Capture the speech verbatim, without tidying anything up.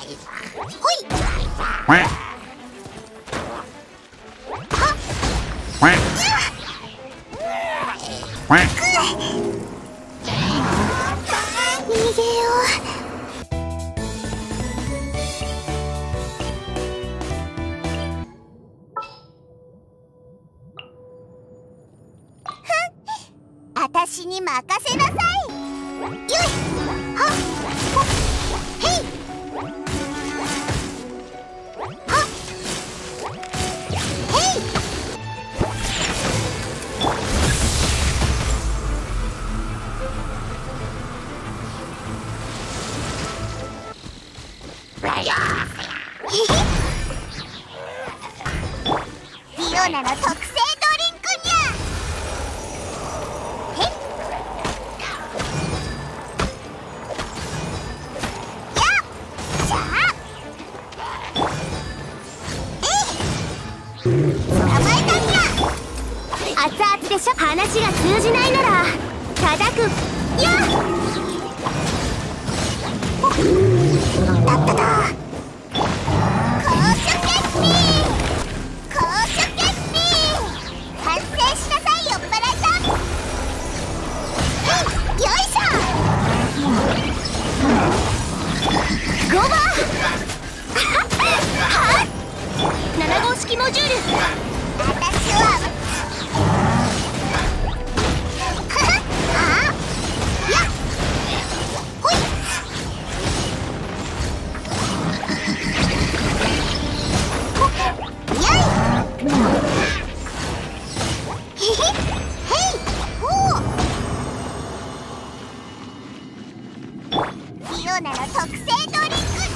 私に任せなさい。よいはっほっへいはっへいフィオナの特製ドリンクにゃ。熱々でしょ。話が通じないなら叩くやっだっただ。公主決定公主決定反省しなさい。酔っ払いさん。よいしょごばんはっなな号式モジュール。私はフィオナの特製ドリンク